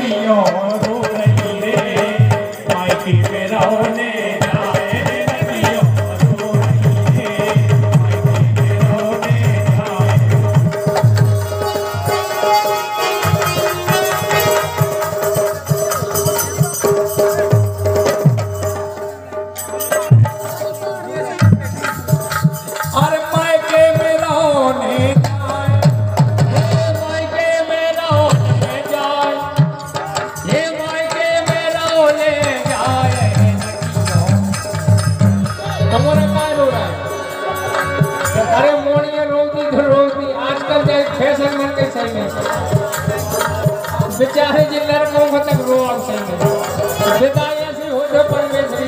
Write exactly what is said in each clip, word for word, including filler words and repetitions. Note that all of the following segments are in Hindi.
नदियों रो रही रे मायके में रोने जाए नदियों रो रही रे मायके में रोने जाए। अरे मायके में रोने अरे मोड़िया रोती तो रोती आजकल जाए फैशन बन के सही में बेचारे जिन लड़कों को तक रो और सही में बेदाई ऐसी हो जो परमेश्वरी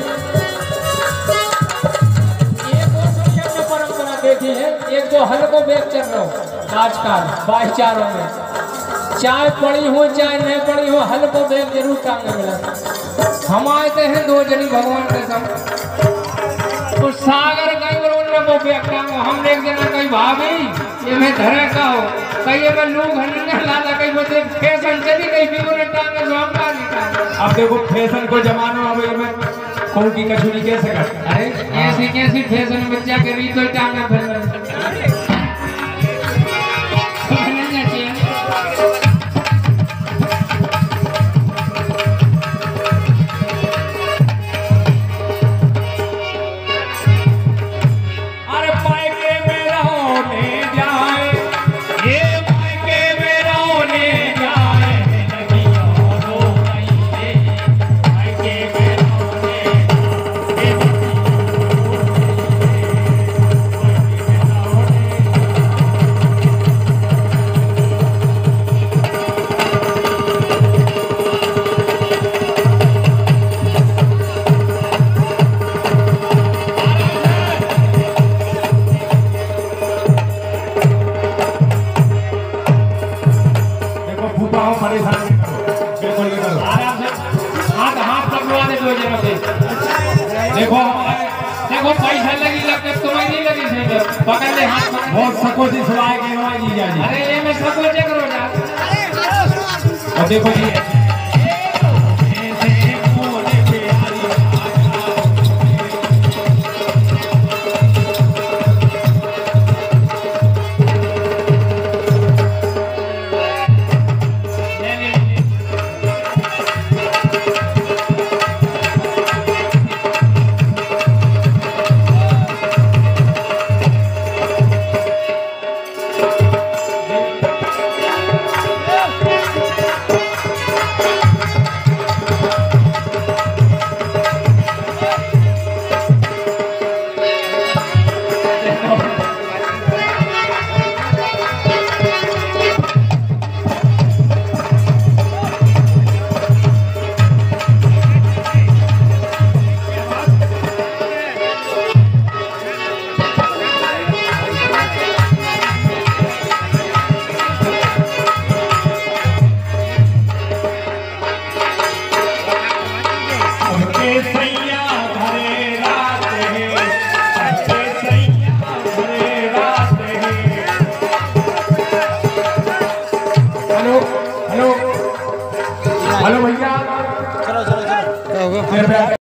एक दो संख्या में परंपरा देखी है। एक दो हल्को बेच चल रहा हो आजकल भाईचारों में चाय पड़ी हो चाय नहीं पड़ी हो हल्को बेग जरूर टांगे मिला। हम आते हैं दो जनी भगवान के संग तो सागर कई वो बेटा हम एक जना कहीं भाभी ये मैं धरे का हो कहीं मैं लोग हन्ने लाला कहीं बोलते फैशन चली गई भी बोले टांगे जो हम का नहीं। अब देखो फैशन को जमाना अब ये मैं कौन की कछुली कैसे कर अरे ऐसी कैसी फैशन बच्चा के रीत तो टांगे फिर देखो देखो पैसा लगी लगता तुम्हें नहीं लगी से पकड़ ले हाथ बहुत सको से सुनाए के जी जा जी अरे ये मैं सको करो जा और देखो जी